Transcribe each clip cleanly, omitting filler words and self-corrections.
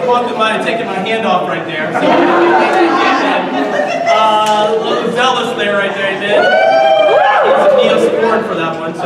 Walker might have taken my hand off right there. So, a little zealous there right there, he did. Neosporin for that one. So,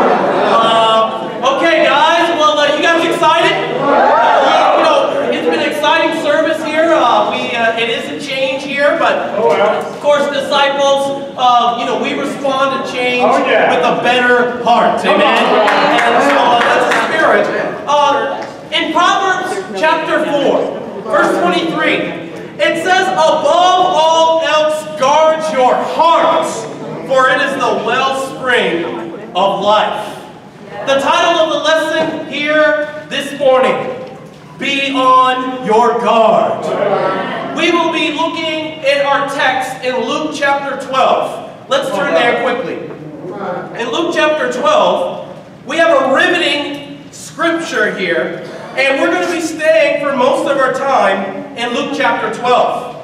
okay, guys. Well, you guys excited? It's been an exciting service here. It is a change here, but of course, disciples, we respond to change with a better heart. Amen. And so that's the spirit. In Proverbs chapter 4, verse 23, it says, "Above all else, guard your heart, for it is the wellspring of life." The title of the lesson here this morning, "Be on your guard." We will be looking at our text in Luke chapter 12. Let's turn there quickly. In Luke chapter 12, we have a riveting scripture here, and we're going to be staying for most of our time in Luke chapter 12.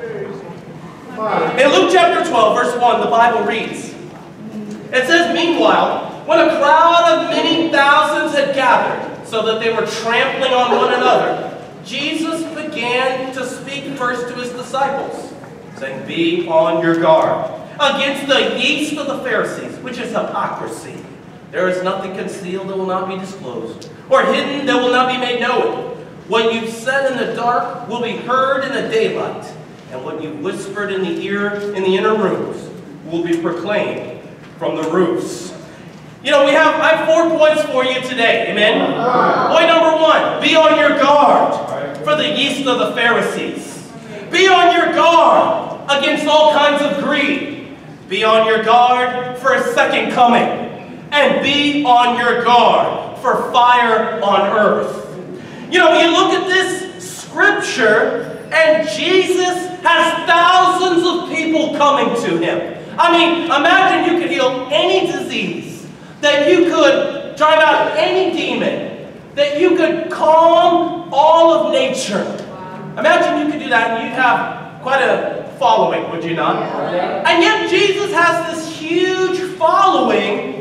In Luke chapter 12, verse 1, the Bible reads, it says, "Meanwhile, when a crowd of many thousands had gathered, so that they were trampling on one another, Jesus began to speak first to his disciples, saying, 'Be on your guard against the yeast of the Pharisees, which is hypocrisy. There is nothing concealed that will not be disclosed, or hidden that will not be made known. What you've said in the dark will be heard in the daylight, and what you've whispered in the ear in the inner rooms will be proclaimed from the roofs.'" I have 4 points for you today. Amen? Point number 1, be on your guard for the yeast of the Pharisees. Be on your guard against all kinds of greed. Be on your guard for a second coming. And be on your guard for fire on earth. You look at this scripture, and Jesus has thousands of people coming to him. I mean, imagine you could heal any disease, that you could drive out any demon, that you could calm all of nature. Imagine you could do that, and you'd have quite a following, would you not? And yet Jesus has this huge following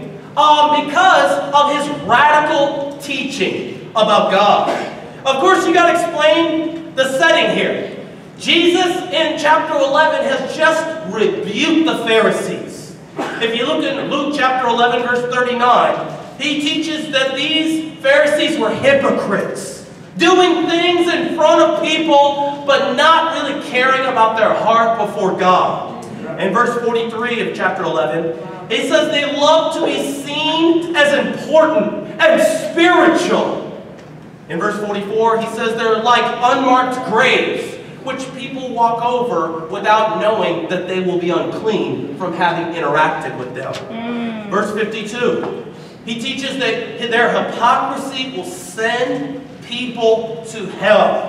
because of his radical teaching about God. Of course, you got to explain the setting here. Jesus in chapter 11 has just rebuked the Pharisees. If you look in Luke chapter 11, verse 39, he teaches that these Pharisees were hypocrites, doing things in front of people, but not really caring about their heart before God. In verse 43 of chapter 11, he says they love to be seen as important and spiritual. In verse 44, he says they're like unmarked graves, which people walk over without knowing that they will be unclean from having interacted with them. Verse 52, he teaches that their hypocrisy will send people to hell.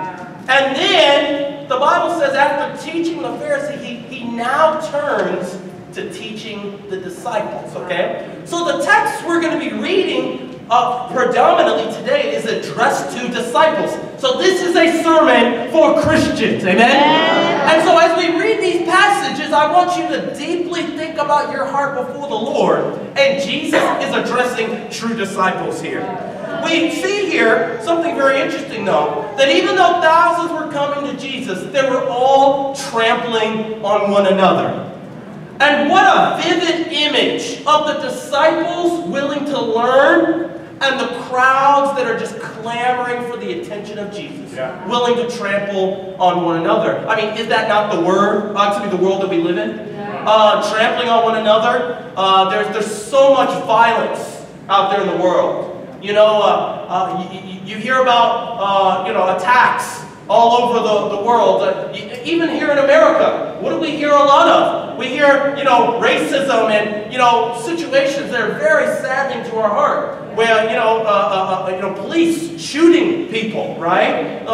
And then the Bible says after teaching the Pharisee, he now turns to teaching the disciples, okay? So the text we're going to be reading predominantly today is addressed to disciples. So this is a sermon for Christians, amen? And so as we read these passages, I want you to deeply think about your heart before the Lord. And Jesus is addressing true disciples here. We see here something very interesting, though, that even though thousands were coming to Jesus, they were all trampling on one another. And what a vivid image of the disciples willing to learn and the crowds that are just clamoring for the attention of Jesus, willing to trample on one another. I mean, is that not the world that we live in? Trampling on one another. There's so much violence out there in the world. You hear about attacks all over the world. Even here in America, what do we hear a lot of? We hear, racism and, situations that are very saddening to our heart. Where, police shooting people, right?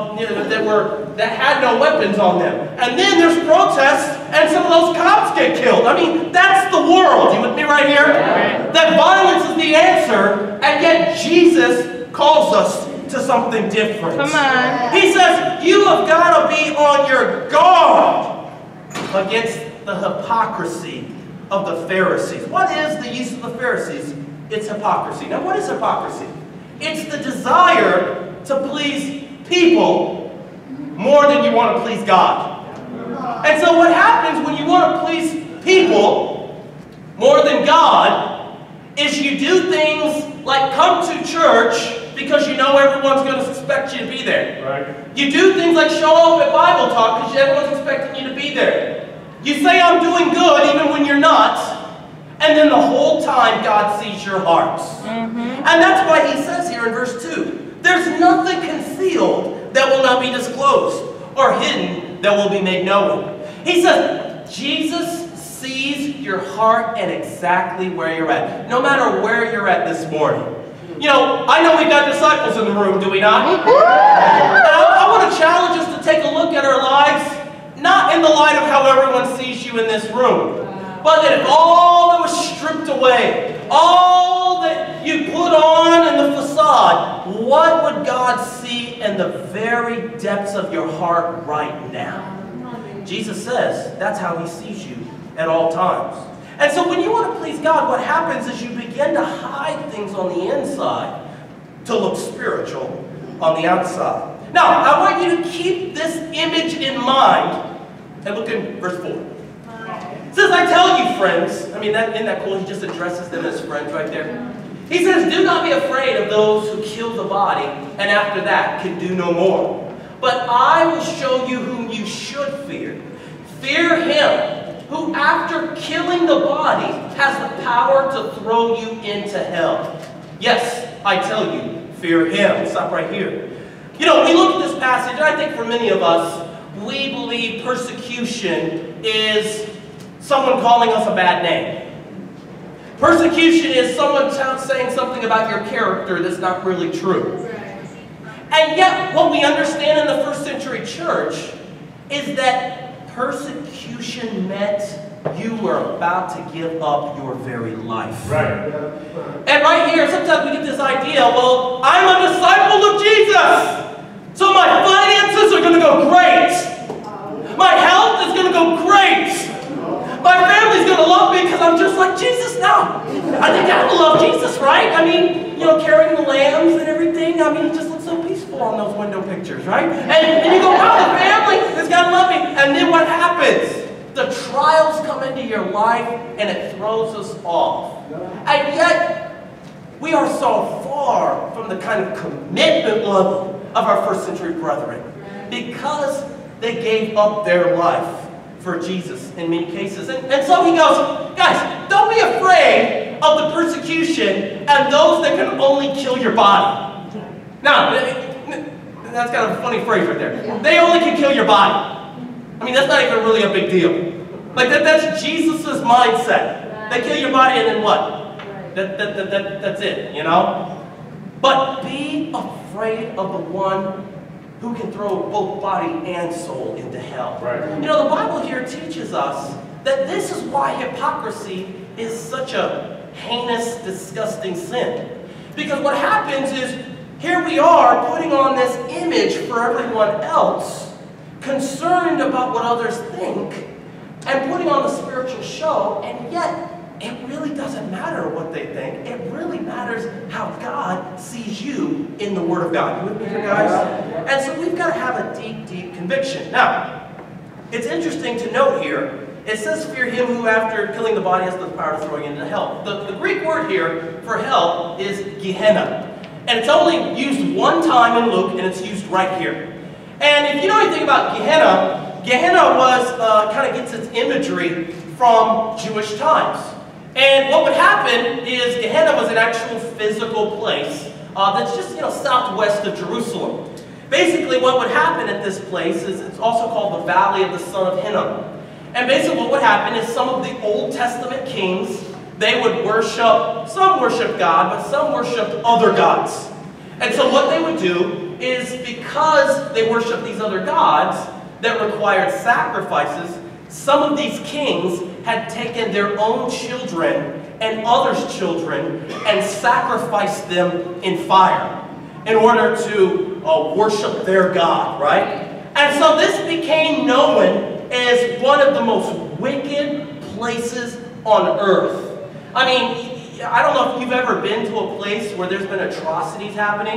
That had no weapons on them. And then there's protests and some of those cops get killed. I mean, that's the world. You with me right here? That violence is the answer, and yet Jesus calls us to something different. Come on. He says, you have got to be on your guard against the hypocrisy of the Pharisees. What is the yeast of the Pharisees? It's hypocrisy. Now, what is hypocrisy? It's the desire to please people more than you want to please God. And so what happens when you want to please people more than God is you do things like come to church because you know everyone's going to expect you to be there. Right. You do things like show up at Bible talk because everyone's expecting you to be there. You say I'm doing good even when you're not. And then the whole time God sees your hearts. And that's why he says here in verse 2, there's nothing concealed that will not be disclosed, or hidden that will be made known. He says, Jesus sees your heart and exactly where you're at. No matter where you're at this morning. You know, I know we've got disciples in the room, do we not? And I want to challenge us to take a look at our lives, not in the light of how everyone sees you in this room, but that if all that was stripped away, all that you put on in the facade, what would God see in the very depths of your heart right now? Jesus says that's how he sees you at all times. And so when you want to please God, what happens is you begin to hide things on the inside to look spiritual on the outside. Now, I want you to keep this image in mind and look in verse 4. It says, I tell you, friends, I mean, isn't that cool? He just addresses them as friends right there. He says, do not be afraid of those who kill the body, and after that can do no more. But I will show you whom you should fear. Fear him who, after killing the body, has the power to throw you into hell. Yes, I tell you, fear him. Stop right here. You know, we look at this passage, and I think for many of us, we believe persecution is someone calling us a bad name. Persecution is someone saying something about your character that's not really true. And yet, what we understand in the first century church is that persecution meant you were about to give up your very life. Right. And right here, sometimes we get this idea, well, I'm a disciple of Jesus, so my finances are going to go great. My health is going to go great. My family's going to love me because I'm just like Jesus now. I think I will love Jesus, right? I mean, you know, carrying the lambs and everything. I mean, he just looks so peaceful on those window pictures, right? And you go, wow, the family is going to love me. And then what happens? The trials come into your life and it throws us off. And yet, we are so far from the kind of commitment level of our first century brethren because they gave up their life for Jesus in many cases. And so he goes, guys, don't be afraid of the persecution and those that can only kill your body. Now, that's kind of a funny phrase right there. They only can kill your body. I mean, that's not even really a big deal. Like, that's Jesus' mindset. They kill your body and then what? That's it, you know? But be afraid of the one who can throw both body and soul into hell. Right. You know, the Bible here teaches us that this is why hypocrisy is such a heinous, disgusting sin. Because what happens is, here we are putting on this image for everyone else, concerned about what others think, and putting on the spiritual show, and yet it really doesn't matter what they think. It really matters how God sees you in the Word of God. You with me here, guys? And so we've got to have a deep, deep conviction. Now, it's interesting to note here, it says, fear him who after killing the body has the power to throw you into hell. The Greek word here for hell is Gehenna. And it's only used one time in Luke, and it's used right here. And if you know anything about Gehenna, Gehenna was, kind of gets its imagery from Jewish times. And what would happen is Gehenna was an actual physical place that's just, southwest of Jerusalem. Basically, what would happen at this place is it's also called the Valley of the Son of Hinnom. And basically what would happen is some of the Old Testament kings, they would worship, some worshiped God, but some worshiped other gods. And so what they would do is, because they worshiped these other gods that required sacrifices, some of these kings had taken their own children and others' children and sacrificed them in fire in order to worship their God, right? And so this became known as one of the most wicked places on earth. I mean, I don't know if you've ever been to a place where there's been atrocities happening,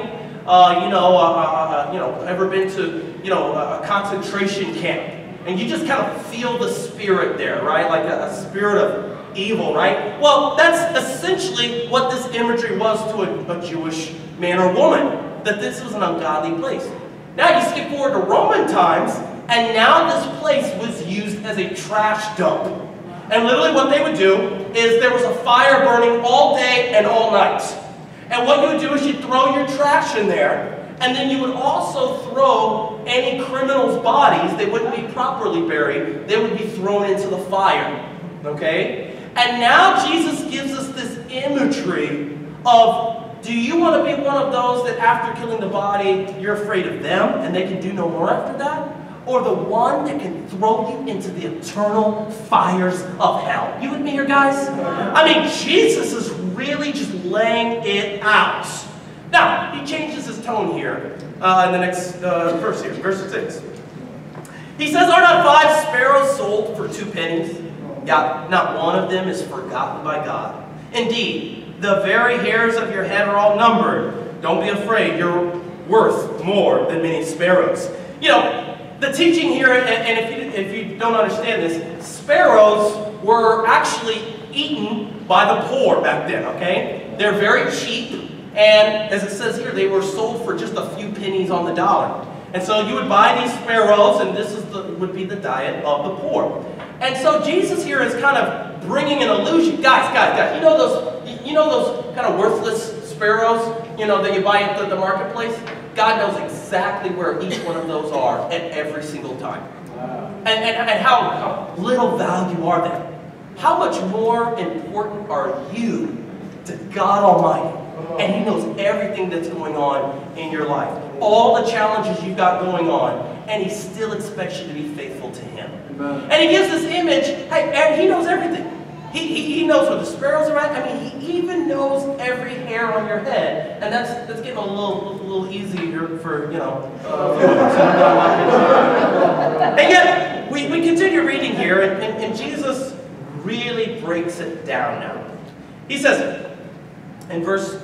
ever been to, a concentration camp? And you just kind of feel the spirit there, right? Like a spirit of evil, right? Well, that's essentially what this imagery was to a Jewish man or woman, that this was an ungodly place. Now you skip forward to Roman times, and now this place was used as a trash dump. And literally what they would do is there was a fire burning all day and all night. And what you would do is you'd throw your trash in there, and then you would also throw any criminals' bodies. They wouldn't be properly buried. They would be thrown into the fire. Okay? And now Jesus gives us this imagery of, do you want to be one of those that after killing the body, you're afraid of them and they can do no more after that? Or the one that can throw you into the eternal fires of hell? You with me here, guys? I mean, Jesus is really just laying it out. Now, he changes his tone here in the next verse here, verse 6. He says, "Are not 5 sparrows sold for 2 pennies? Yet not one of them is forgotten by God. Indeed, the very hairs of your head are all numbered. Don't be afraid, you're worth more than many sparrows." The teaching here, and if you don't understand this, sparrows were actually eaten by the poor back then, okay? They're very cheap, and as it says here, they were sold for just a few pennies on the dollar. And so you would buy these sparrows, and this would be the diet of the poor. And so Jesus here is kind of bringing an illusion. Guys, you know those kind of worthless sparrows, that you buy at the marketplace? God knows exactly where each one of those are at every single time. Wow. And how little value are they? How much more important are you to God Almighty? And He knows everything that's going on in your life. All the challenges you've got going on. And He still expects you to be faithful to Him. Amen. And He gives this image. Hey, He knows everything. He knows where the sparrows are at. I mean, He even knows every hair on your head. And that's getting a little easier for, And yet, we continue reading here, and Jesus really breaks it down now. He says, in verse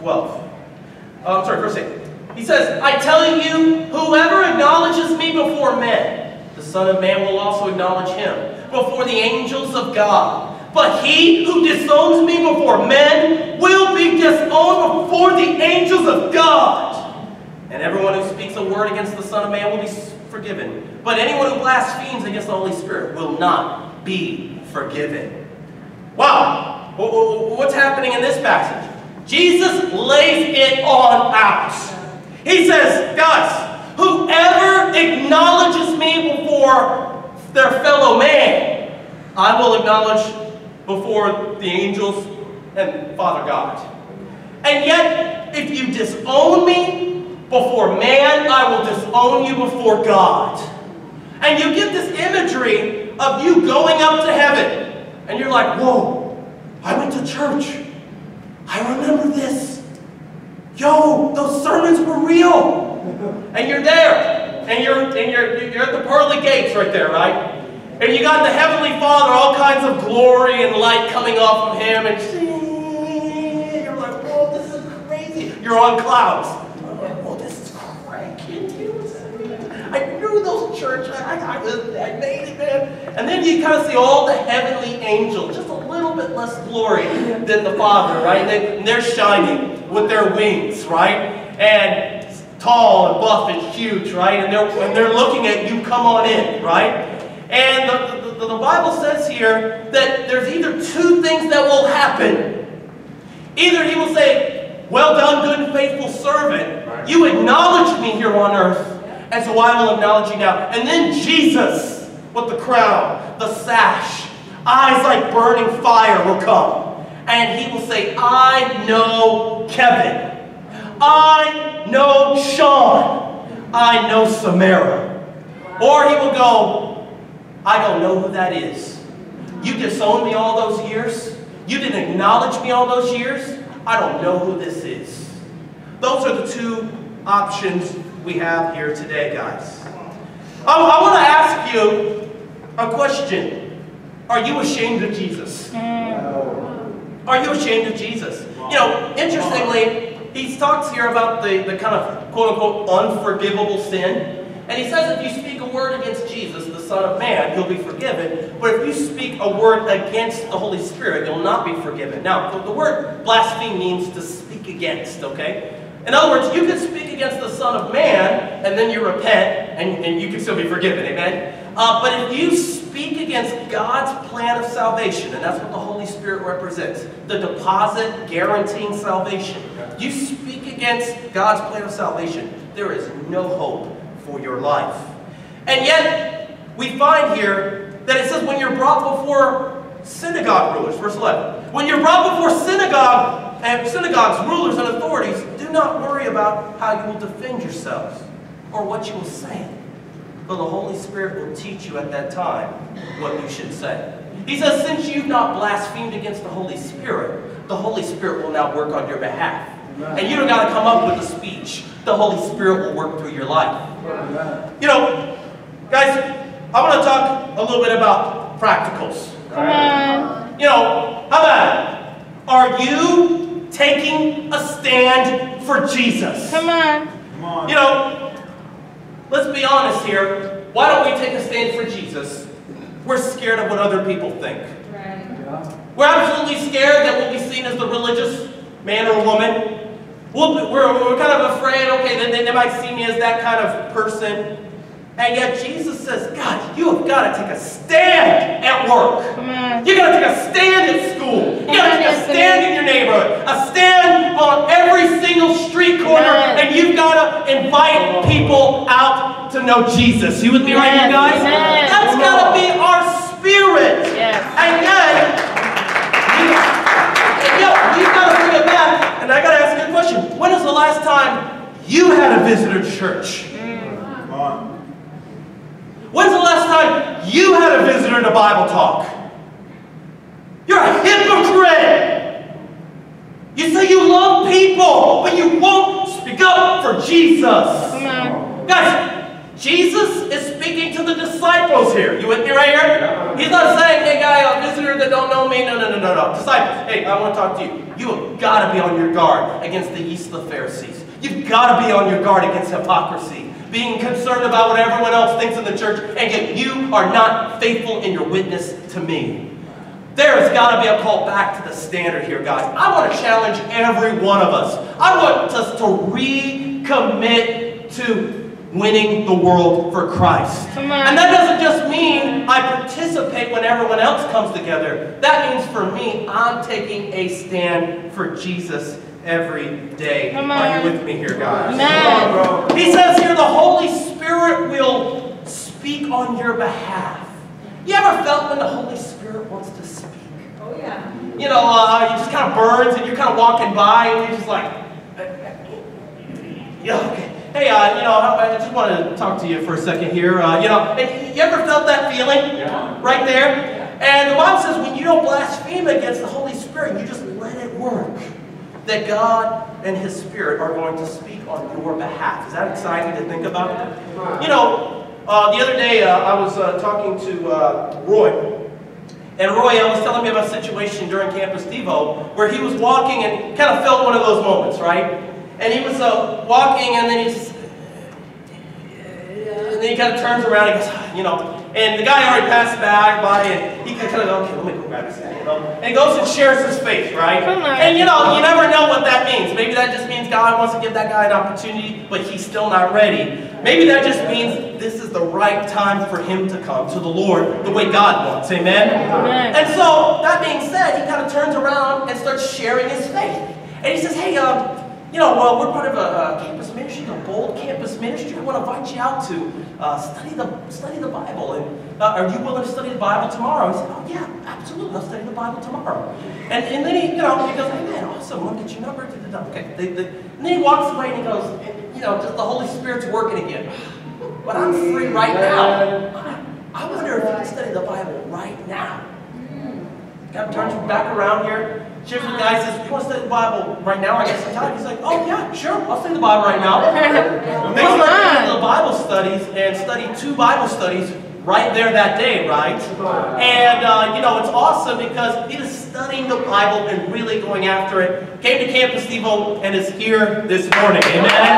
verse 8. He says, "I tell you, whoever acknowledges me before men, the Son of Man will also acknowledge him before the angels of God. But he who disowns me before men will be disowned before the angels of God. And everyone who speaks a word against the Son of Man will be forgiven. But anyone who blasphemes against the Holy Spirit will not be forgiven." Wow! What's happening in this passage? Jesus lays it on out. He says, guys, whoever acknowledges me before their fellow man, I will acknowledge before the angels and Father God. And yet, if you disown me before man, I will disown you before God. And you get this imagery of you going up to heaven. And you're like, whoa, I went to church. I remember this. Yo, those sermons were real. And you're there. And you're at the pearly gates right there, right? And you got the Heavenly Father, all kinds of glory and light coming off of Him. And you're like, whoa, this is crazy. You're on clouds. Whoa, this is cranky. I knew those church. I made it, man. And then you kind of see all the heavenly angels, just a little bit less glory than the Father, right? And they're shining with their wings, right? And tall and buff and huge, right? And they're looking at you, come on in, right? And the Bible says here that there's either 2 things that will happen. Either He will say, well done, good and faithful servant. Right. You acknowledged me here on earth, and so I will acknowledge you now. And then Jesus, with the crown, the sash, eyes like burning fire will come. And He will say, I know Kevin. I know Sean. I know Samara. Or He will go, I don't know who that is. You disowned me all those years. You didn't acknowledge me all those years. I don't know who this is. Those are the 2 options we have here today, guys. I want to ask you a question. Are you ashamed of Jesus? Are you ashamed of Jesus? Interestingly, he talks here about the kind of quote-unquote unforgivable sin. And he says if you speak a word against Jesus, the Son of Man, you'll be forgiven. But if you speak a word against the Holy Spirit, you'll not be forgiven. Now, the word blaspheme means to speak against, okay? In other words, you can speak against the Son of Man, and then you repent, and you can still be forgiven, amen? But if you speak against God's plan of salvation, and that's what the Holy Spirit represents, the deposit guaranteeing salvation. You speak against God's plan of salvation, there is no hope for your life. And yet, we find here that it says when you're brought before synagogue rulers, verse 11. When you're brought before synagogues, rulers, and authorities, do not worry about how you will defend yourselves or what you will say. For the Holy Spirit will teach you at that time what you should say. He says, since you've not blasphemed against the Holy Spirit will now work on your behalf. And you don't got to come up with a speech. The Holy Spirit will work through your life. You know, guys, I want to talk a little bit about practicals. Come on. You know, how about it? Are you taking a stand for Jesus? Come on. Come on. You know, let's be honest here. Why don't we take a stand for Jesus? We're scared of what other people think. Right. Yeah. We're absolutely scared that we'll be seen as the religious man or woman. We're kind of afraid, okay, they might see me as that kind of person. And yet Jesus says, God, you have got to take a stand at work. Come on. You've got to take a stand at school. You've got to take a stand in your neighborhood. A stand on every single street corner. And you've got to invite people out to know Jesus. You with me right here, guys? That's got to be our spirit. Yes. And yet, we've got to bring it back. And I got to ask you a question. When was the last time you had a visitor church? Come on. When's the last time you had a visitor to Bible talk? You're a hypocrite. You say you love people, but you won't speak up for Jesus. Come on. Guys, Jesus is speaking to the disciples here. You with me right here? He's not saying, hey guy, a visitor that don't know me. No. Disciples, hey, I want to talk to you. You have got to be on your guard against the yeast of the Pharisees. You've got to be on your guard against hypocrisy. Being concerned about what everyone else thinks in the church, and yet you are not faithful in your witness to me. There has got to be a call back to the standard here, guys. I want to challenge every one of us. I want us to recommit to winning the world for Christ. Come on. And that doesn't just mean I participate when everyone else comes together. That means for me, I'm taking a stand for Jesus every day. Come Are on. you with me here, guys? Amen. He says here the Holy Spirit will speak on your behalf. You ever felt when the Holy Spirit wants to speak? Oh, yeah. You know, it just kind of burns and you're kind of walking by and you're just like, yeah, okay. Hey, you know, I just wanted to talk to you for a second here. You know, and you ever felt that feeling? Yeah. Right there? And the Bible says when you don't blaspheme against the Holy Spirit, you just let it work. That God and His Spirit are going to speak on your behalf. Is that exciting to think about? You know, the other day I was talking to Roy. And Roy was telling me about a situation during Campus Devo where he was walking and kind of felt one of those moments, right? And he was walking and then he kind of turns around and goes, you know, and the guy already passed by and he kind of goes, okay, let me go grab his hand, you know. And he goes and shares his faith, right? And you know, you never know what that means. Maybe that just means God wants to give that guy an opportunity, but he's still not ready. Maybe that just means this is the right time for him to come to the Lord the way God wants, amen? Amen. And so, that being said, he kind of turns around and starts sharing his faith. And he says, hey, you know, well, we're part of a campus ministry, a bold campus ministry. I want to invite you out to study the Bible. And are you willing to study the Bible tomorrow? He said, oh yeah, absolutely. I'll study the Bible tomorrow. And then he, you know, he goes, hey man, awesome. I'll get your number. Okay. And then he walks away and he goes, you know, just the Holy Spirit's working again. But I'm free right now. I wonder if you can study the Bible right now. God turns back around here. Shifts the guy says, you want to study the Bible right now? I got some time. He's like, oh yeah, sure. I'll study the Bible right now. They start going to the Bible studies and study 2 Bible studies right there that day, right? And, you know, it's awesome because he was studying the Bible and really going after it. Came to Campus Evo and is here this morning. Amen?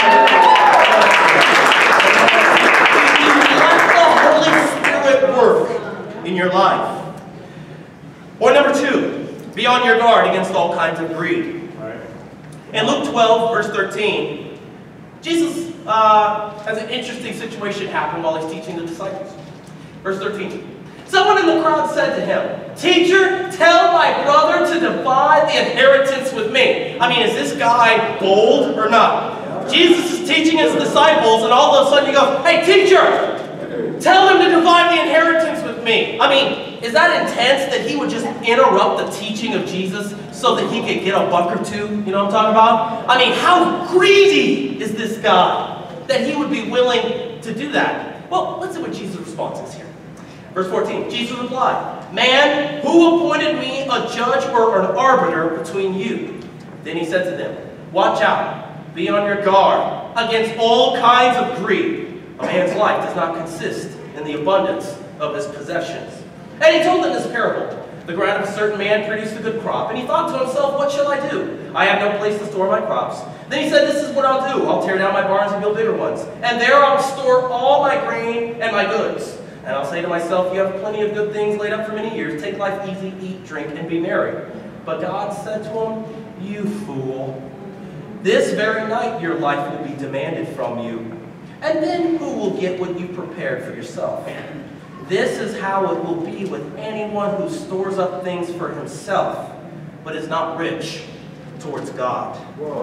Let the Holy Spirit work in your life. Or number 2, be on your guard against all kinds of greed. In Luke 12, verse 13, Jesus has an interesting situation happen while he's teaching the disciples. Verse 13. Someone in the crowd said to him, "Teacher, tell my brother to divide the inheritance with me." I mean, is this guy bold or not? Jesus is teaching his disciples, and all of a sudden he goes, "Hey, teacher, tell him to divide the inheritance with me." I mean, is that intense that he would just interrupt the teaching of Jesus so that he could get a buck or two? You know what I'm talking about? I mean, how greedy is this guy that he would be willing to do that? Well, let's see what Jesus' response is here. Verse 14, Jesus replied, "Man, who appointed me a judge or an arbiter between you?" Then he said to them, "Watch out, be on your guard against all kinds of greed. A man's life does not consist in the abundance of his possessions." And he told them this parable. The ground of a certain man produced a good crop, and he thought to himself, "What shall I do? I have no place to store my crops." Then he said, "This is what I'll do. I'll tear down my barns and build bigger ones, and there I'll store all my grain and my goods. And I'll say to myself, you have plenty of good things laid up for many years. Take life easy, eat, drink, and be merry." But God said to him, "You fool, this very night your life will be demanded from you. And then who will get what you prepared for yourself? This is how it will be with anyone who stores up things for himself, but is not rich towards God."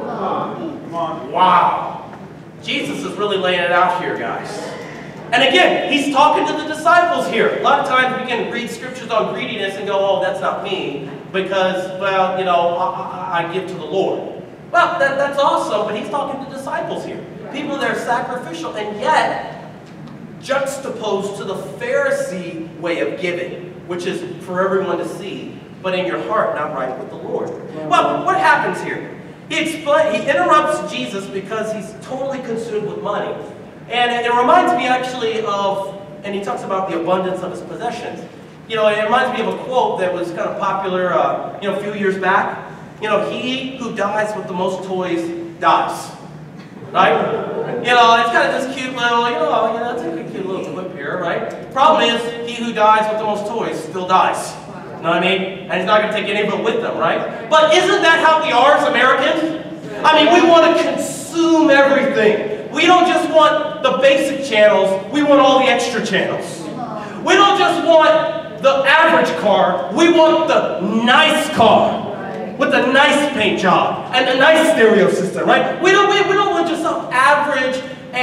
Wow. Jesus is really laying it out here, guys. And again, he's talking to the disciples here. A lot of times we can read scriptures on greediness and go, "Oh, that's not me, because, well, you know, I give to the Lord." Well, that's awesome, but he's talking to disciples here. People that are sacrificial, and yet juxtaposed to the Pharisee way of giving, which is for everyone to see, but in your heart not right with the Lord. Well, what happens here? He interrupts Jesus because he's totally consumed with money. And it reminds me actually of, and he talks about the abundance of his possessions. You know, it reminds me of a quote that was kind of popular, you know, a few years back. You know, he who dies with the most toys dies. Right? You know, it's kind of this cute little, you know, that's a cute little clip here, right? Problem is, he who dies with the most toys still dies. You know what I mean? And he's not going to take any of it with them, right? But isn't that how we are as Americans? I mean, we want to consume everything. We don't just want the basic channels, we want all the extra channels. We don't just want the average car, we want the nice car with the nice paint job and the nice stereo system, right? We don't want just some average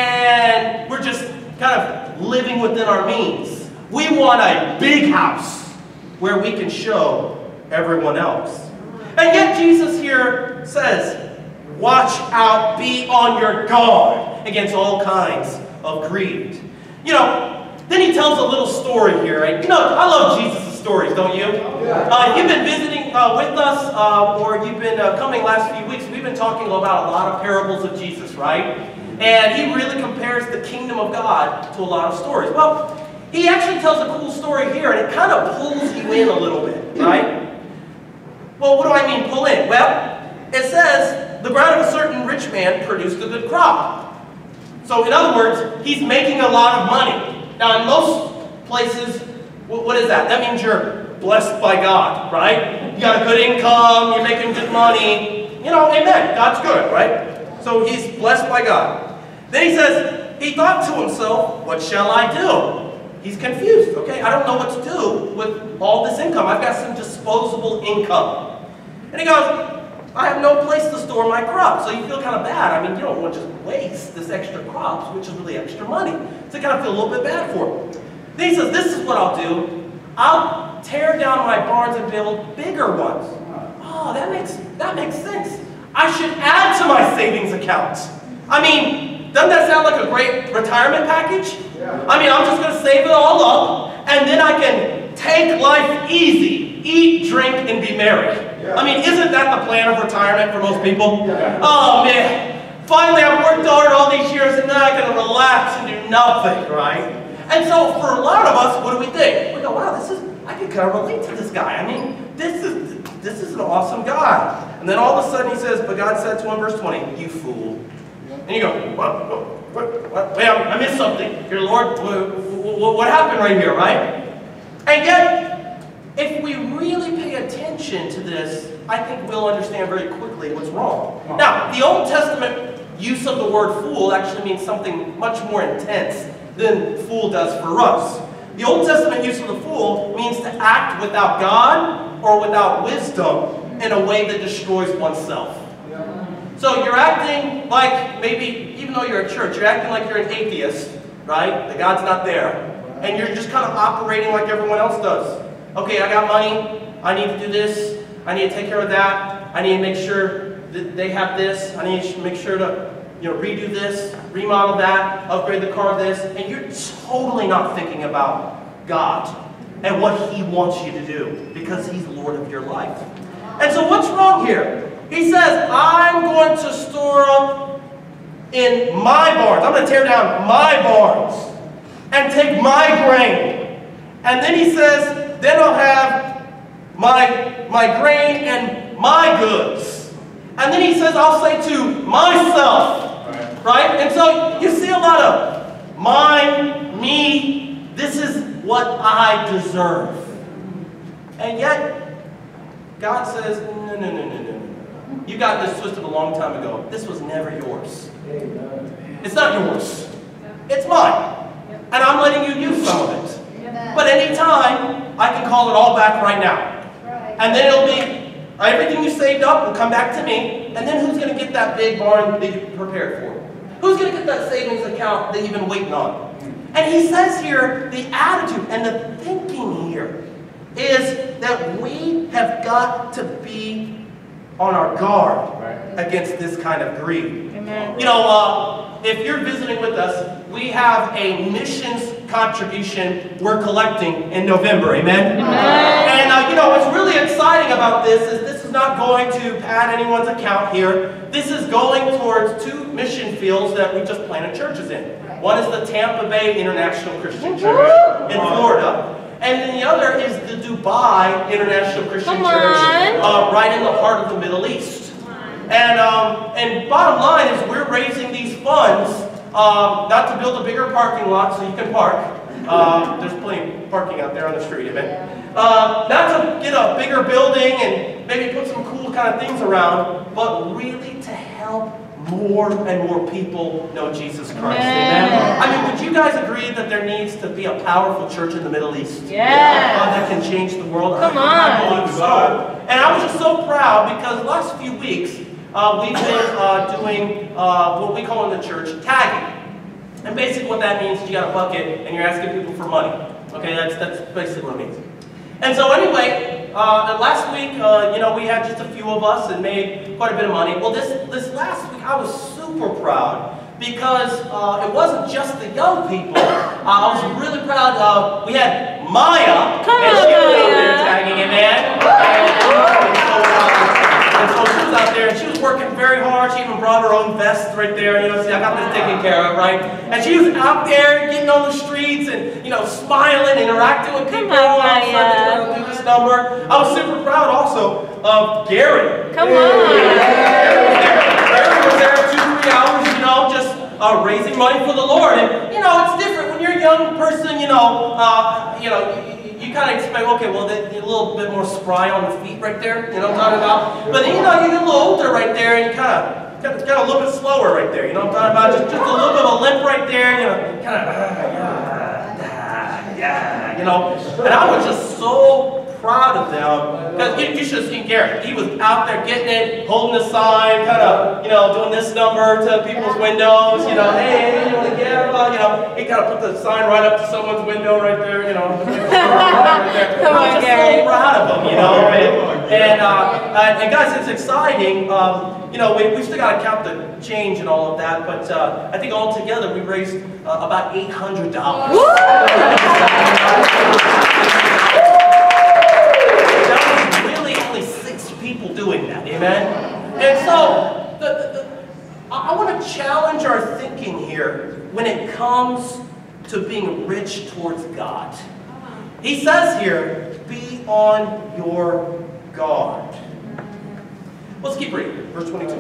and we're just kind of living within our means. We want a big house where we can show everyone else. And yet Jesus here says, "Watch out, be on your guard against all kinds of greed." You know, then he tells a little story here. Right? You know, I love Jesus' stories, don't you? You've been visiting with us, or you've been coming last few weeks. We've been talking about a lot of parables of Jesus, right? And he really compares the kingdom of God to a lot of stories. Well, he actually tells a cool story here, and it kind of pulls you in a little bit, right? Well, what do I mean pull in? Well, it says, the ground of a certain rich man produced a good crop. So in other words, he's making a lot of money. Now in most places, what is that? That means you're blessed by God, right? You got a good income, you're making good money. You know, amen. God's good, right? So he's blessed by God. Then he says, he thought to himself, "What shall I do?" He's confused, okay? I don't know what to do with all this income. I've got some disposable income. And he goes, "I have no place to store my crops." So you feel kind of bad. I mean, you don't want to just waste this extra crops, which is really extra money. So you kind of feel a little bit bad for him. Then he says, "This is what I'll do. I'll tear down my barns and build bigger ones." Oh, that makes sense. I should add to my savings account. I mean, doesn't that sound like a great retirement package? I mean, I'm just going to save it all up, and then I can take life easy, eat, drink, and be merry. I mean, isn't that the plan of retirement for most people? Oh, man. Finally, I've worked hard all these years, and now I can relax and do nothing, right? And so for a lot of us, what do we think? We go, wow, I can kind of relate to this guy. I mean, this is an awesome guy. And then all of a sudden he says, but God said to him, verse 20, you fool. And you go, what? Wait, I missed something. Dear Lord, what happened right here, right? And yet, if we really pay attention to this, I think we'll understand very quickly what's wrong. Now, the Old Testament use of the word fool actually means something much more intense than fool does for us. The Old Testament use of the fool means to act without God or without wisdom in a way that destroys oneself. So you're acting like, maybe, even though you're at church, you're acting like you're an atheist, right? That God's not there. And you're just kind of operating like everyone else does. Okay, I got money, I need to do this, I need to take care of that, I need to make sure that they have this, I need to make sure to redo this, remodel that, upgrade the car this, and you're totally not thinking about God and what He wants you to do because He's Lord of your life. And so what's wrong here? He says, I'm going to store up in my barns. I'm going to tear down my barns and take my grain. And then he says, then I'll have my grain and my goods. And then he says, I'll say to myself, right? And so you see a lot of mine, me, this is what I deserve. And yet, God says, no. You got this twisted a long time ago. This was never yours. It's not yours. It's mine. And I'm letting you use some of it. But anytime, I can call it all back right now. And then it'll be, everything you saved up will come back to me. And then who's going to get that big barn that you prepared for? Who's going to get that savings account that you've been waiting on? And he says here, the attitude and the thinking here is that we have got to be on our guard against this kind of greed. Amen. If you're visiting with us, we have a missions contribution we're collecting in November. Amen? Amen. And what's really exciting about this is not going to pad anyone's account here. This is going towards 2 mission fields that we just planted churches in. One is the Tampa Bay International Christian Church in Florida. And then the other is the Dubai International Christian Church, right in the heart of the Middle East. And bottom line is we're raising these funds not to build a bigger parking lot so you can park. There's plenty of parking out there on the street, amen. Not to get a bigger building and maybe put some cool kind of things around, but really to help more and more people know Jesus Christ. Amen. I mean, would you guys agree that there needs to be a powerful church in the Middle East? Yeah. That can change the world? Come on. I believe so. And I was just so proud because the last few weeks we've been doing what we call in the church tagging. And basically what that means is you got a bucket and you're asking people for money. Okay, that's basically what it means. And so anyway, last week, we had just a few of us and made quite a bit of money. Well, this last week, I was super proud because it wasn't just the young people. I was really proud. We had Maya, and she was out there tagging it, man. And so she was out there, and she was working very hard. She even brought her own vest right there. See, I got this taken care of, right? And she was out there getting on the streets and, smiling, interacting with people. All of a sudden, do this number. I was super proud also of Gary. Come on. Gary was there 2-3 hours, just raising money for the Lord. And, it's different when you're a young person, you kind of expect, okay, well, they're a little bit more spry on the feet right there, you know what I'm talking about? But then, you get a little older right there, and you kind of a little bit slower right there, you know what I'm talking about? Just a little bit of a limp right there, kind of, And I was just so proud of them, because you should have seen Garrett. He was out there getting it, holding the sign, kind of, doing this number to people's windows, hey, you want to get he kind of put the sign right up to someone's window right there, right there. I'm just so proud of him, and guys, it's exciting. We still got to count the change and all of that, but I think altogether we raised about $800. That was really only 6 people doing that, amen? And so, I want to challenge our thinking here when it comes to being rich towards God. He says here, be on your guard. Let's keep reading. Verse 22.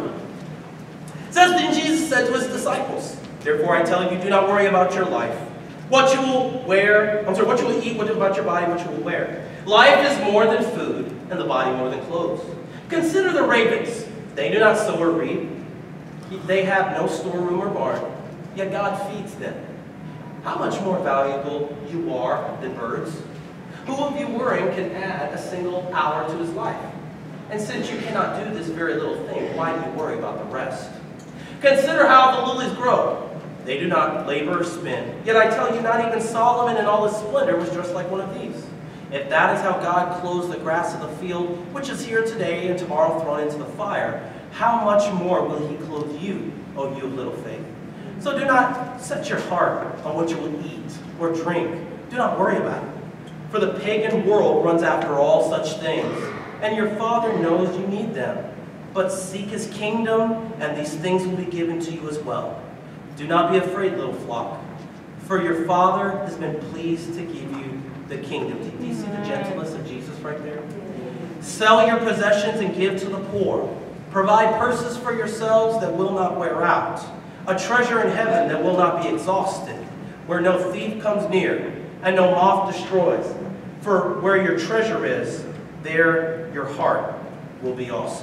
It says, then Jesus said to his disciples, therefore I tell you, do not worry about your life, what you will eat, what about your body, what you will wear. Life is more than food, and the body more than clothes. Consider the ravens. They do not sow or reap. They have no storeroom or barn, yet God feeds them. How much more valuable you are than birds? Who of you worrying can add a single hour to his life? And since you cannot do this very little thing, why do you worry about the rest? Consider how the lilies grow. They do not labor or spin. Yet I tell you, not even Solomon in all his splendor was dressed like one of these. If that is how God clothes the grass of the field, which is here today and tomorrow thrown into the fire, how much more will he clothe you, O you of little faith? So do not set your heart on what you will eat or drink. Do not worry about it. For the pagan world runs after all such things, and your Father knows you need them. But seek his kingdom, and these things will be given to you as well. Do not be afraid, little flock, for your Father has been pleased to give you the kingdom. Do you see the gentleness of Jesus right there? Sell your possessions and give to the poor. Provide purses for yourselves that will not wear out, a treasure in heaven that will not be exhausted, where no thief comes near and no moth destroys. For where your treasure is, there your heart will be also.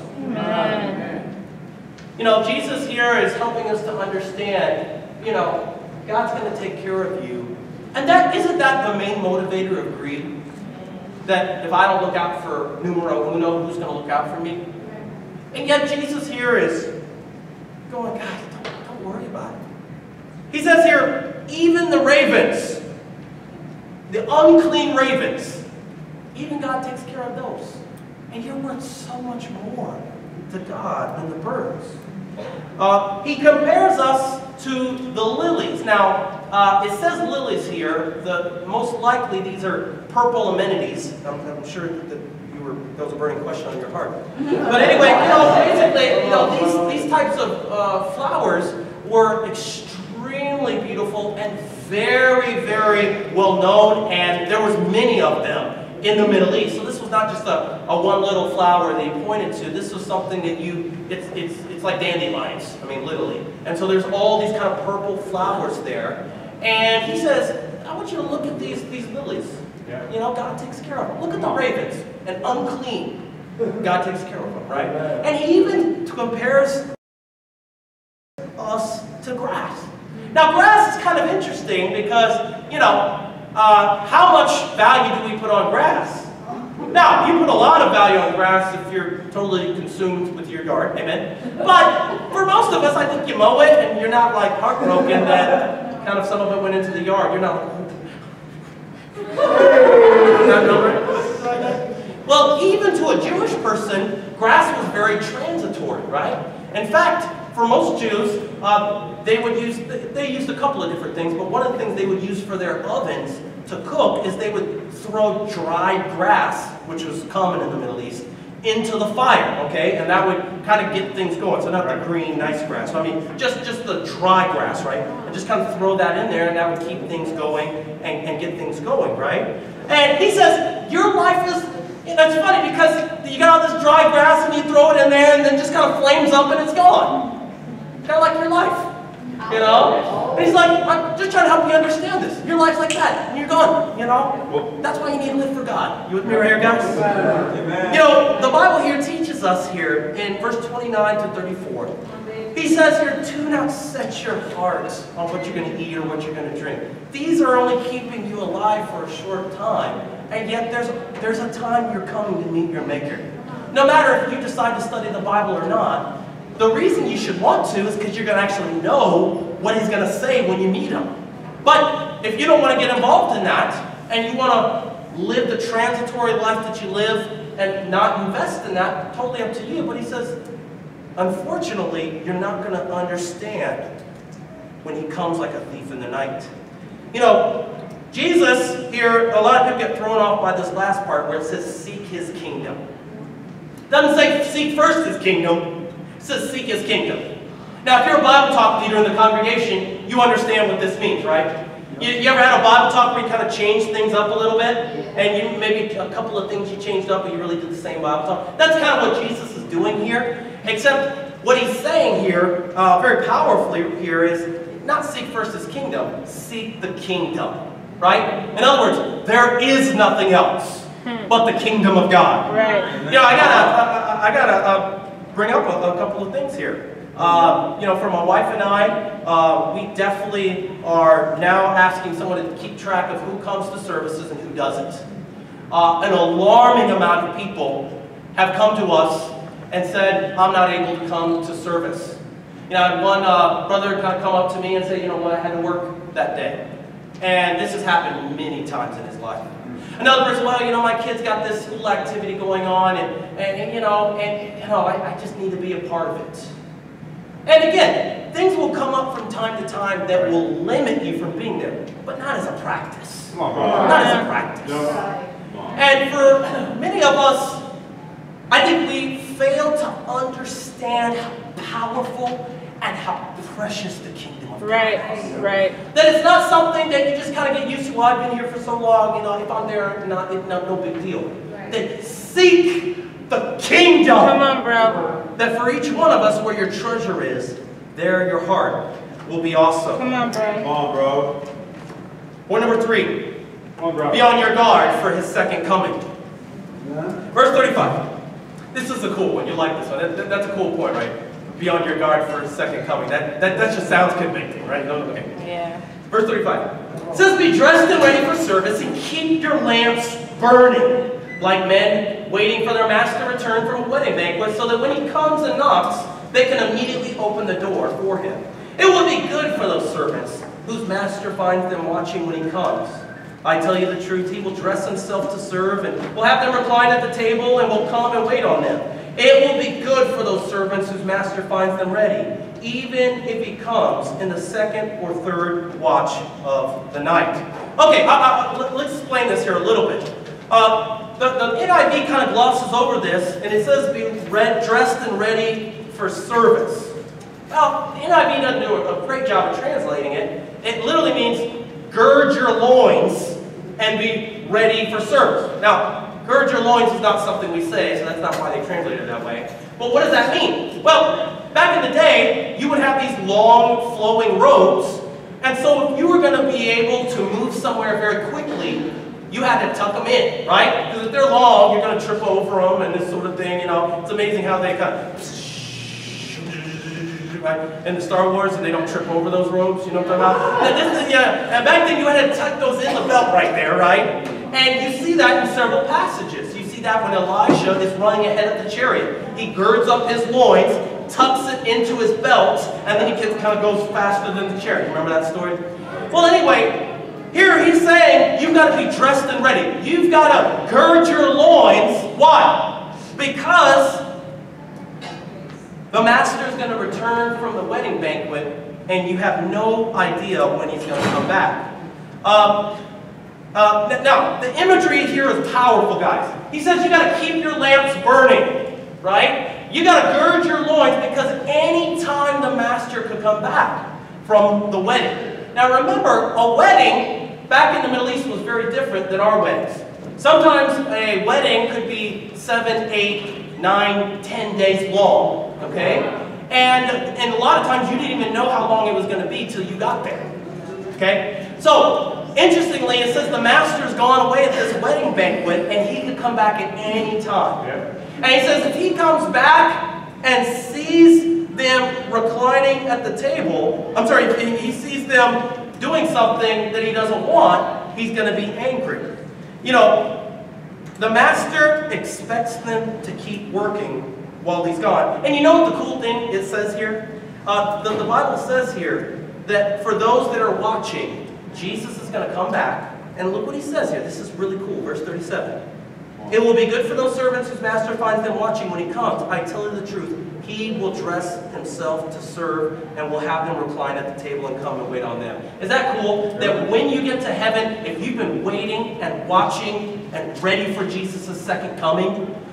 Amen. You know, Jesus here is helping us to understand, God's going to take care of you. And isn't that the main motivator of greed? That if I don't look out for numero uno, who's going to look out for me? And yet Jesus here is going, guys, don't worry about it. He says here, even the ravens, the unclean ravens, even God takes care of those. And you're worth so much more to God than the birds. He compares us to the lilies. Now, it says lilies here. Most likely these are purple amenities. I'm sure that that was a burning question on your heart. But anyway, basically, these types of flowers were extremely beautiful and very, very well known, and there was many of them in the Middle East. So this was not just a one little flower that he pointed to. This was something that it's like dandelions, literally. And so there's all these kind of purple flowers there. And he says, I want you to look at these lilies. Yeah. God takes care of them. Look at the ravens, and unclean. God takes care of them, right? And he even compares us to grass. Now, grass is kind of interesting because, how much value do we put on grass? Now, you put a lot of value on grass if you're totally consumed with your yard, amen? But for most of us, I think you mow it and you're not like heartbroken that kind of some of it went into the yard. You're not like, well, even to a Jewish person, grass was very transitory, right? In fact, for most Jews, they used a couple of different things, but one of the things they would use for their ovens to cook is they would throw dried grass, which was common in the Middle East, into the fire, okay? And that would kind of get things going. So not the green, nice grass. So, just the dry grass, right? And just kind of throw that in there, and that would keep things going and get things going, right? And he says, your life is, it's funny because you got all this dry grass and you throw it in there and then it just kind of flames up and it's gone. Kind of like your life, And he's like, I'm just trying to help you understand this. Your life's like that, and you're gone, That's why you need to live for God. You with me right here, guys? Amen. The Bible here teaches us here in verse 29 to 34. He says here, do not set your hearts on what you're going to eat or what you're going to drink. These are only keeping you alive for a short time. And yet there's a time you're coming to meet your Maker. No matter if you decide to study the Bible or not, the reason you should want to is because you're going to actually know what he's going to say when you meet him. But if you don't want to get involved in that, and you want to live the transitory life that you live and not invest in that, totally up to you. But he says, unfortunately, you're not going to understand when he comes like a thief in the night. Jesus here, a lot of people get thrown off by this last part where it says, seek his kingdom. It doesn't say seek first his kingdom. It says seek his kingdom. Now, if you're a Bible talk leader in the congregation, you understand what this means, right? You ever had a Bible talk where you kind of changed things up a little bit? And you maybe a couple of things you changed up, but you really did the same Bible talk? That's kind of what Jesus is doing here. Except what he's saying here, very powerfully here, is not seek first his kingdom, seek the kingdom. Right? In other words, there is nothing else but the kingdom of God. Right. You know, I gotta bring up a couple of things here. You know, for my wife and I, we definitely are now asking someone to keep track of who comes to services and who doesn't. An alarming amount of people have come to us and said, I'm not able to come to service. You know, I had one brother kind of come up to me and say, you know what, I had to work that day. And this has happened many times in his life. Another person, well, you know, my kid's got this school activity going on, and you know, I just need to be a part of it. And again, things will come up from time to time that will limit you from being there, but not as a practice. Come on, bro. Not as a practice. And for many of us, I think we fail to understand how powerful and how precious the kingdom of God is. Right. That it's not something that you just kind of get used to. Well, I've been here for so long, you know, if I'm there, no big deal. Right. That seek the kingdom. Come on, bro. That for each one of us, where your treasure is, there your heart will be also. Come on, bro. Come on, bro. Point number 3. Come on, bro. Be on your guard for his second coming. Yeah. Verse 35. This is a cool one. You like this one. That's a cool point, right? Be on your guard for his second coming. That just sounds convicting, right? No, okay. Yeah. Verse 35. It says, be dressed and ready for service, and keep your lamps burning, like men waiting for their master to return from a wedding banquet, so that when he comes and knocks, they can immediately open the door for him. It will be good for those servants whose master finds them watching when he comes. I tell you the truth, he will dress himself to serve, and will have them recline at the table, and will come and wait on them. It will be good for those servants whose master finds them ready, even if he comes in the second or third watch of the night. Okay, let's explain this here a little bit. The NIV kind of glosses over this, and it says be dressed and ready for service. Well, the NIV doesn't do a great job of translating it. It literally means gird your loins and be ready for service. Now, gird your loins is not something we say, so that's not why they translated it that way. But what does that mean? Well, back in the day, you would have these long, flowing robes, and so if you were going to be able to move somewhere very quickly, you had to tuck them in, right? Because if they're long, you're going to trip over them and this sort of thing, you know. It's amazing how they kind of... Right? In the Star Wars, and they don't trip over those robes, you know what I'm talking about? And back then you had to tuck those in the belt right there, right? And you see that in several passages. You see that when Elisha is running ahead of the chariot. He girds up his loins, tucks it into his belt, and then he kind of goes faster than the chariot. Remember that story? Well, anyway, here he's saying you've got to be dressed and ready. You've got to gird your loins. Why? Because the master is going to return from the wedding banquet, and you have no idea when he's going to come back. Now, the imagery here is powerful, guys. He says you got to keep your lamps burning, right? You got to gird your loins because any time the master could come back from the wedding. Now, remember, a wedding back in the Middle East was very different than our weddings. Sometimes a wedding could be 7, 8, 9, 10 days long, okay? And a lot of times you didn't even know how long it was going to be till you got there, okay? So, interestingly, it says the master's gone away at this wedding banquet and he could come back at any time. Yeah. And he says if he comes back and sees them reclining at the table, if he sees them doing something that he doesn't want, he's going to be angry. You know, the master expects them to keep working while he's gone. And you know what the cool thing it says here? The Bible says here that for those that are watching, Jesus is going to come back. And look what he says here. This is really cool. Verse 37. It will be good for those servants whose master finds them watching when he comes. I tell you the truth. He will dress himself to serve and will have them recline at the table and come and wait on them. Is that cool? That when you get to heaven, if you've been waiting and watching and ready for Jesus' second coming,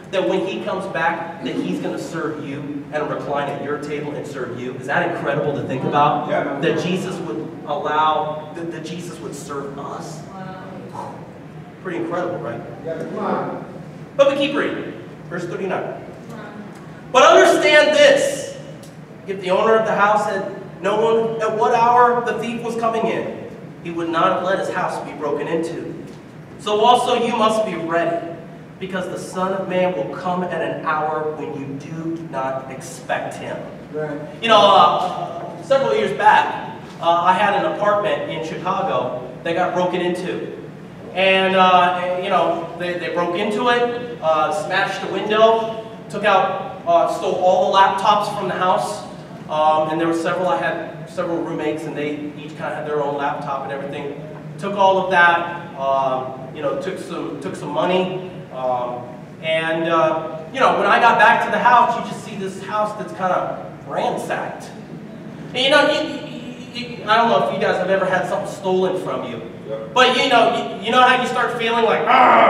that when he comes back, that he's going to serve you and recline at your table and serve you? Is that incredible to think about? Yeah. That Jesus would allow, that Jesus would serve us? Wow. Pretty incredible, right? Yeah, come on. But we keep reading. Verse 39. But understand this. If the owner of the house had known at what hour the thief was coming in, he would not have let his house be broken into. So also you must be ready, because the Son of Man will come at an hour when you do not expect him. Right. You know, several years back, I had an apartment in Chicago that got broken into. And, you know, they broke into it, smashed the window, took out, stole all the laptops from the house. And there were several, I had several roommates, and they each kind of had their own laptop and everything. Took all of that, you know, took some money. And, you know, when I got back to the house, you just see this house that's kind of ransacked. And, you know, I don't know if you guys have ever had something stolen from you. But you know how you start feeling like,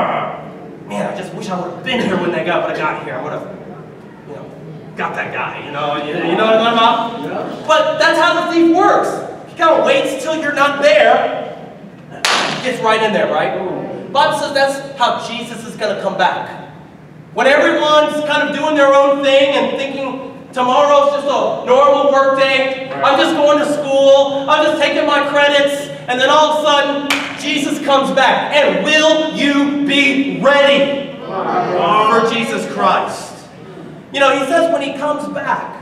man, I just wish I would have been here when that guy would have got here. I would have, you know, got that guy. You know what I'm talking about? Yeah. But that's how the thief works. He kind of waits till you're not there, gets right in there, right? The Bible says that's how Jesus is going to come back. When everyone's kind of doing their own thing and thinking tomorrow's just a normal work day, I'm just going to school, I'm just taking my credits, and then all of a sudden, Jesus comes back. And will you be ready for Jesus Christ? You know, he says when he comes back,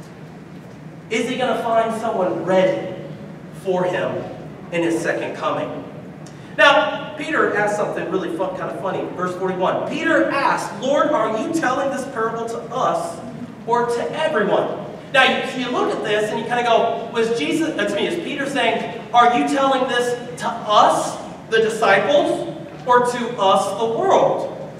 is he going to find someone ready for him in his second coming? Now, Peter asked something really fun, kind of funny. Verse 41. Peter asked, Lord, are you telling this parable to us or to everyone? Now, you look at this and you kind of go, is Peter saying, are you telling this to us, the disciples, or to us, the world?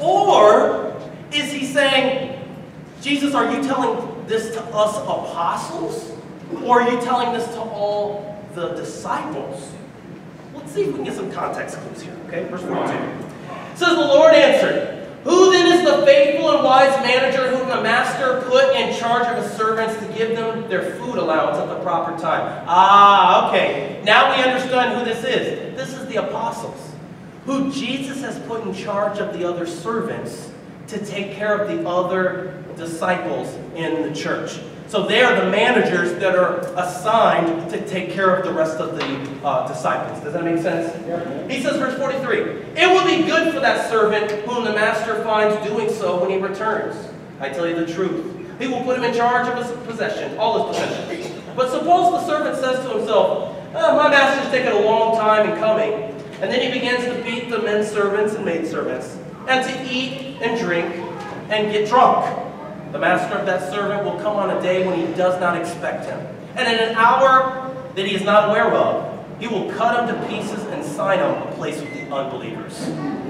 Or is he saying, Jesus, are you telling this to us apostles? Or are you telling this to all the disciples? Let's see if we can get some context clues here, okay? Verse 42. It says, the Lord answered, who then is the faithful and wise manager whom the master put in charge of his servants to give them their food allowance at the proper time? Ah, okay. Now we understand who this is. This is the apostles, who Jesus has put in charge of the other servants to take care of the other disciples in the church. So they are the managers that are assigned to take care of the rest of the disciples. Does that make sense? Yeah. He says, verse 43, it will be good for that servant whom the master finds doing so when he returns. I tell you the truth. He will put him in charge of his possession, all his possessions. But suppose the servant says to himself, my master's taken a long time in coming. And then he begins to beat the men servants and maidservants, and to eat and drink and get drunk. The master of that servant will come on a day when he does not expect him. And in an hour that he is not aware of, he will cut him to pieces and assign him a place with the unbelievers.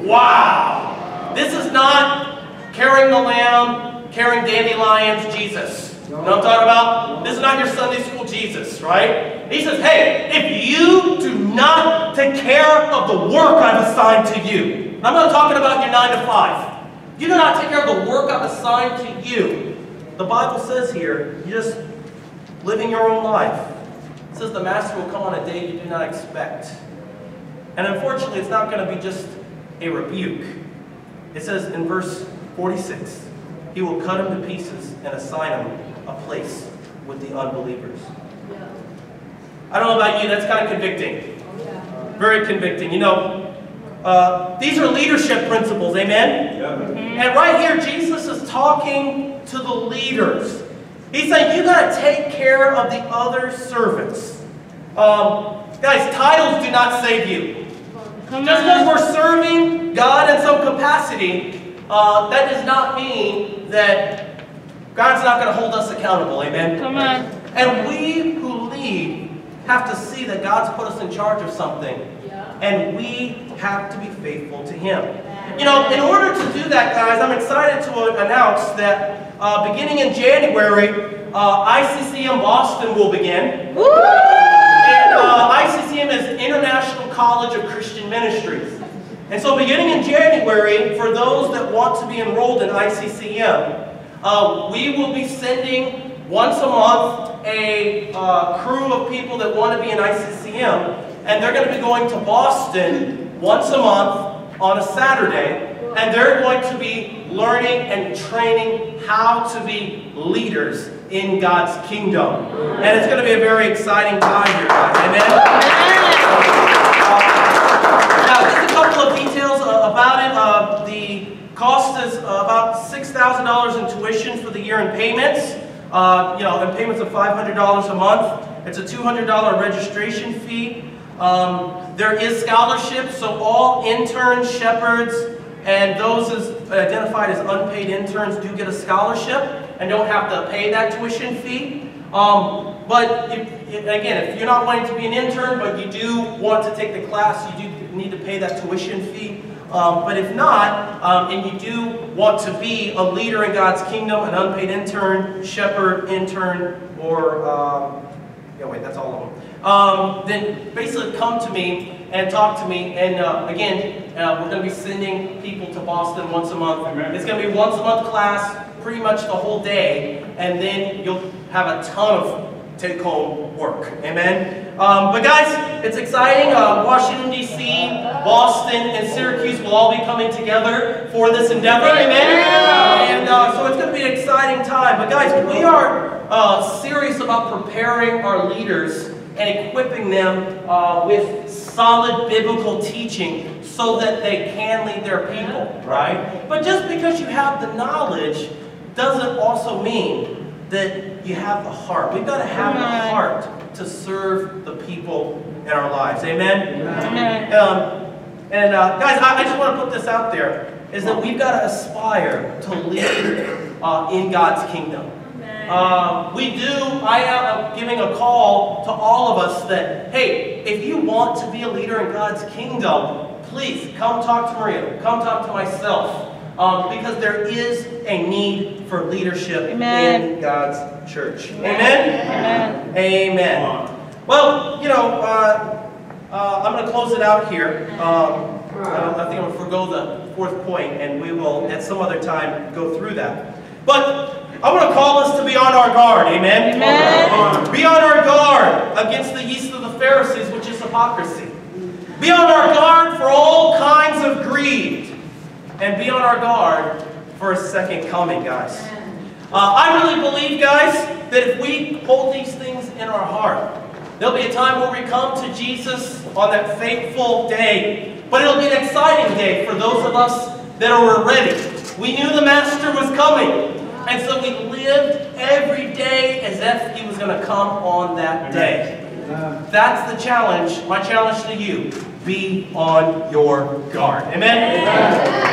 Wow! This is not carrying the lamb, carrying dandelions Jesus. You know what I'm talking about? This is not your Sunday school Jesus, right? He says, hey, if you do not take care of the work I've assigned to you, I'm not talking about your 9 to 5. You do not take care of the work I've assigned to you. The Bible says here, you're just living your own life. It says the master will come on a day you do not expect. And unfortunately, it's not going to be just a rebuke. It says in verse 46, he will cut him to pieces and assign him a place with the unbelievers. Yeah. I don't know about you, that's kind of convicting. Yeah. Very convicting. You know, these are leadership principles, amen? Yeah. And right here, Jesus is talking to the leaders. He's saying, you got to take care of the other servants. Guys, titles do not save you. Just because we're serving God in some capacity, that does not mean that God's not going to hold us accountable, amen? Come on. And we who lead have to see that God's put us in charge of something. Yeah. And we have to be faithful to Him. You know, in order to do that, guys, I'm excited to announce that beginning in January, ICCM Boston will begin. Woo! And ICCM is International College of Christian Ministries. And so beginning in January, for those that want to be enrolled in ICCM, we will be sending once a month a crew of people that want to be in ICCM, and they're going to be going to Boston once a month on a Saturday, and they're going to be learning and training how to be leaders in God's kingdom. And it's going to be a very exciting time here, guys. Amen? Now, just a couple of details about it. The cost is about $6,000 in tuition for the year in payments. In payments of $500 a month. It's a $200 registration fee. There is scholarships, so all interns, shepherds, and those identified as unpaid interns do get a scholarship and don't have to pay that tuition fee. But again, if you're not wanting to be an intern, but you do want to take the class, you do need to pay that tuition fee. But if not, and you do want to be a leader in God's kingdom, an unpaid intern, shepherd, intern, or, that's all of them. Then basically come to me and talk to me. And again, we're going to be sending people to Boston once a month. Amen. It's going to be once a month class, pretty much the whole day. And then you'll have a ton of take-home work. Amen? But guys, it's exciting. Washington, D.C., Boston, and Syracuse will all be coming together for this endeavor. Amen? And so it's going to be an exciting time. But guys, we are serious about preparing our leaders and equipping them with solid biblical teaching so that they can lead their people, right? But just because you have the knowledge doesn't also mean that you have the heart. We've got to have the heart to serve the people in our lives. Amen? Amen. Guys, I just want to put this out there, is that we've got to aspire to lead in God's kingdom. I am giving a call to all of us that, hey, if you want to be a leader in God's kingdom, please come talk to Maria, come talk to myself. Because there is a need for leadership in God's church. Amen? Amen. Amen. Well, I'm going to close it out here. I think I'm going to forgo the fourth point, and we will at some other time go through that. But I want to call us to be on our guard. Amen? Amen. Be on our guard against the yeast of the Pharisees, which is hypocrisy. Be on our guard for all kinds of greed. And be on our guard for a second coming, guys. I really believe, guys, that if we hold these things in our heart, there'll be a time where we come to Jesus on that fateful day. But it'll be an exciting day for those of us that are ready. We knew the Master was coming. And so we lived every day as if He was going to come on that day. That's the challenge, my challenge to you. Be on your guard. Amen? Amen.